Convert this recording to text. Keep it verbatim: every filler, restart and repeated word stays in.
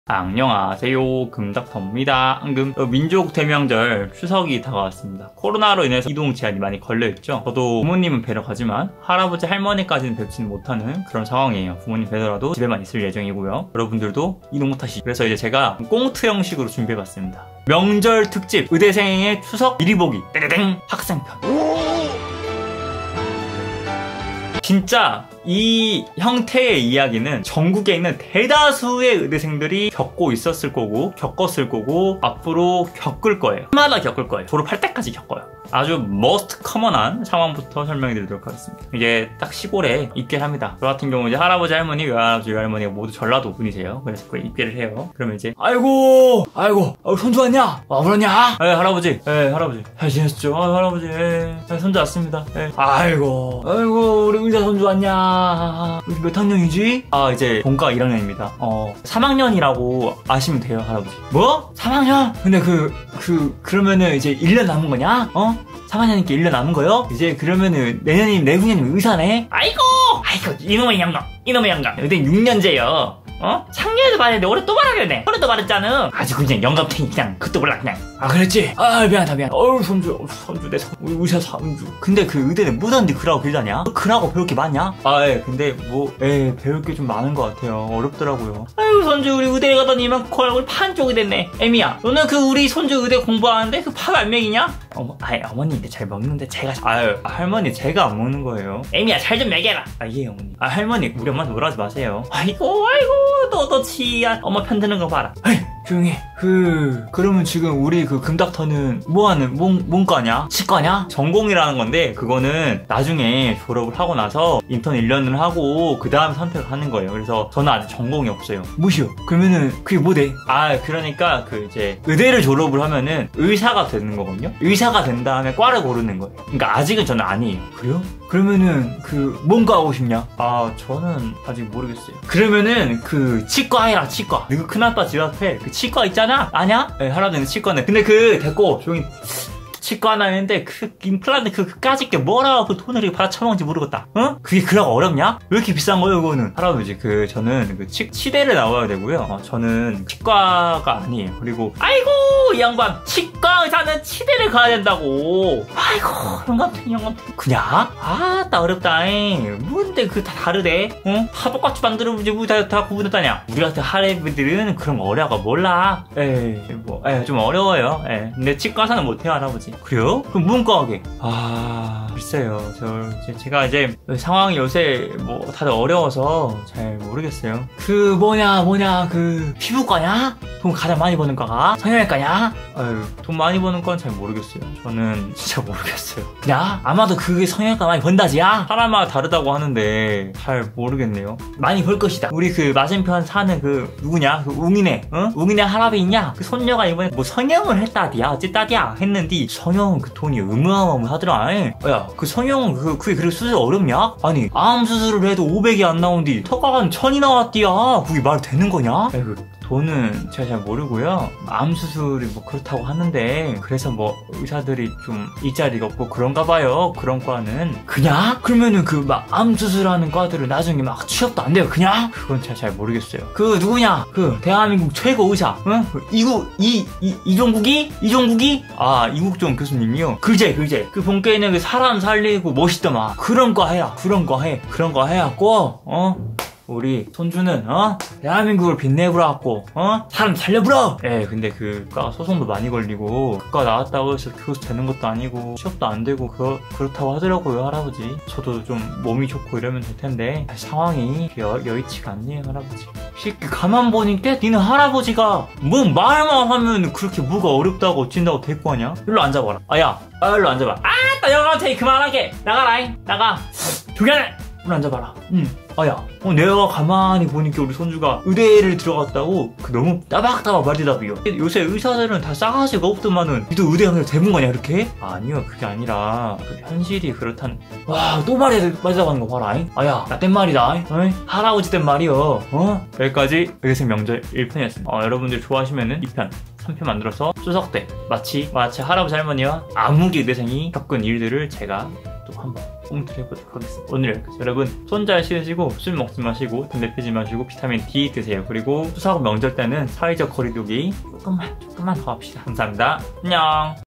안녕하세요, 금닥터입니다. 앙금 민족 대명절 추석이 다가왔습니다. 코로나로 인해서 이동 제한이 많이 걸려있죠. 저도 부모님은 뵈러 가지만 할아버지 할머니까지는 뵙지는 못하는 그런 상황이에요. 부모님 뵈더라도 집에만 있을 예정이고요. 여러분들도 이동 못하시죠. 그래서 이제 제가 꽁트 형식으로 준비해봤습니다. 명절 특집 의대생의 추석 미리 보기 땡땡 학생편. 진짜 이 형태의 이야기는 전국에 있는 대다수의 의대생들이 겪고 있었을 거고 겪었을 거고 앞으로 겪을 거예요. 해마다 겪을 거예요. 졸업할 때까지 겪어요. 아주 most common한 상황부터 설명해 드리도록 하겠습니다. 이게 딱 시골에 입계를 합니다. 저 같은 경우 이제 할아버지 할머니 외할아버지 외할머니가 모두 전라도 분이세요. 그래서 그 입계를 해요. 그러면 이제 아이고 아이고 어, 손주 왔냐? 와 그러냐? 에 할아버지 에 할아버지 잘 지냈죠? 아 할아버지 에 손주 왔습니다. 에 아이고 아이고 우리 의사 손주 왔냐? 몇 학년이지? 아 이제 본과 일 학년입니다. 어 삼 학년이라고 아시면 돼요 할아버지. 뭐? 삼 학년? 근데 그 그 그러면은 이제 일 년 남은 거냐? 어? 삼 학년이니까 일 년 남은 거요? 이제 그러면은 내년이면 내후년이면 의사네? 아이고 아이고 이놈의 양감 이놈의 양감 여기 육 년제요. 어? 작년에도 말했는데 올해 또 말하겠네. 올해 또 말했잖아. 아주 그냥 영감탱이 그냥 그것도 몰라 그냥. 아 그랬지? 아 미안하다 미안. 어우 손주 손주 내 손 의사 손주. 근데 그 의대는 무던디 그라고 빌다냐? 그라고 배울 게 많냐? 아 예 근데 뭐 예 배울 게 좀 많은 것 같아요. 어렵더라고요. 아유 손주 우리 의대 가더니 이만큼 얼굴 판 쪽이 됐네. 애미야 너는 그 우리 손주 의대 공부하는데 그 파 안 먹이냐? 어머 아이 어머니인데 잘 먹는데 제가 아유 할머니 제가 안 먹는 거예요. 애미야 살 좀 먹여라. 아 예 어머니. 아 할머니 우리 엄마한테 뭐라 하지 마세요. 아이고 아이고 너도 치야 엄마 편드는 거 봐라. 에이 조용히. 그 그러면 지금 우리 그 금닥터는 뭐하는 뭔 뭔과냐? 치과냐? 전공이라는 건데 그거는 나중에 졸업을 하고 나서 인턴 일 년을 하고 그 다음 선택을 하는 거예요. 그래서 저는 아직 전공이 없어요. 무시요. 그러면은 그게 뭐 돼? 아 그러니까 그 이제 의대를 졸업을 하면은 의사가 되는 거거든요. 의사가 된 다음에 과를 고르는 거예요. 그러니까 아직은 저는 아니에요. 그래요? 그러면은 그 뭔가 하고 싶냐? 아 저는 아직 모르겠어요. 그러면은 그 치과 해라 치과. 너그 큰아빠 집 앞에 그 치과 있잖아. 아냐? 네, 할아버지는 치과네. 근데 그 됐고 조용히. 치과 하나 했는데 그 임플란트 그까짓 게 뭐라 그 돈을 이렇게 받아 처먹는지 모르겠다. 어? 그게 그라고 어렵냐? 왜 이렇게 비싼 거예요 그거는? 할아버지 그 저는 그 치, 치대를 나와야 되고요. 어, 저는 치과가 아니에요. 그리고 아이고 이 양반 치과 의사는 치대를 가야 된다고. 아이고 영감탱이 영감탱이 그냥? 아따 어렵다잉. 뭔데 그 다 다르대? 어? 다 똑같이 만들어보지 뭐 다, 다 구분했다냐? 우리 같은 할아버지들은 그런 거 어려가 몰라. 에이 뭐 에이 좀 어려워요. 에이. 근데 치과 의사는 못해요 할아버지. 그래요? 그럼 문과하게. 아 글쎄요 저 제가 이제 상황이 요새 뭐 다들 어려워서 잘 모르겠어요. 그 뭐냐 뭐냐 그 피부과냐? 돈 가장 많이 버는 과가? 성형외과냐? 아유 돈 많이 버는 건 잘 모르겠어요. 저는 진짜 모르겠어요. 그냥 아마도 그게 성형외과 많이 번다지야? 사람마다 다르다고 하는데 잘 모르겠네요. 많이 벌 것이다. 우리 그 맞은편 사는 그 누구냐? 그 웅이네 어? 웅이네 할아버지 있냐? 그 손녀가 이번에 뭐 성형을 했다디야 어쨌다디야 했는데 성형 그 돈이 어마어마하더라. 야 그 성형 그 그게 그렇게 수술 어렵냐? 아니 암 수술을 해도 오백이 안 나온디 턱가간 천이 나왔디야. 그게 말 되는 거냐? 야, 그 돈은 제가 잘 모르고요. 암 수술이 뭐 그렇다고 하는데 그래서 뭐 의사들이 좀 일자리가 없고 그런가 봐요. 그런 과는 그냥? 그러면은 그 막 암 수술하는 과들은 나중에 막 취업도 안 돼요 그냥? 그건 제가 잘 모르겠어요. 그 누구냐? 그 대한민국 최고 의사 응? 그 이국 이, 이 이종국이? 이종국이? 아 이국종 교수님이요. 글제 글제 그 본께는 그 사람 살리고 멋있더만 그런 거 해라. 그런 거 해. 그런 거 해갖고 어? 우리 손주는 어? 대한민국을 빛내보라고 어? 사람 살려보라! 예 근데 그 과가 소송도 많이 걸리고 그과 나왔다고 해서 교수 되는 것도 아니고 취업도 안 되고 그, 그렇다고 하더라고요 할아버지. 저도 좀 몸이 좋고 이러면 될 텐데 상황이 여, 여의치가 않네요 할아버지. 새끼 가만 보니까 니는 할아버지가 뭐 말만 하면 그렇게 뭐가 어렵다고 어찐다고 데리고 하냐? 일로 앉아봐라. 아야 아 일로 앉아봐. 아따 영감탱이 그만하게 나가라잉 나가. 조견해 일로 앉아봐라. 응. 아야 어, 내가 가만히 보니까 우리 손주가 의대를 들어갔다고 그 너무 따박따박 말대답이요. 요새 의사들은 다 싸가지가 없더만은 니도 의대 가면 되는 거냐 이렇게? 아니요 그게 아니라 그 현실이 그렇다는. 와 또 말해 말대답하는 거 봐라. 잉? 아야 나 땐 말이다. 잉? 할아버지 땐 말이요. 어? 여기까지 의대생 명절 일 편이었습니다. 어, 여러분들 좋아하시면은 이 편 삼 편 만들어서 추석 때 마치 마치 할아버지 할머니와 암흑의 의대생이 겪은 일들을 제가 또 한번 꽁트를 해보도록 하겠습니다. 오늘 여기까지. 여러분 손 잘 씻으시고 술 먹지 마시고 담배 피지 마시고 비타민 D 드세요. 그리고 추석 명절 때는 사회적 거리두기 조금만 조금만 더 합시다. 감사합니다. 안녕.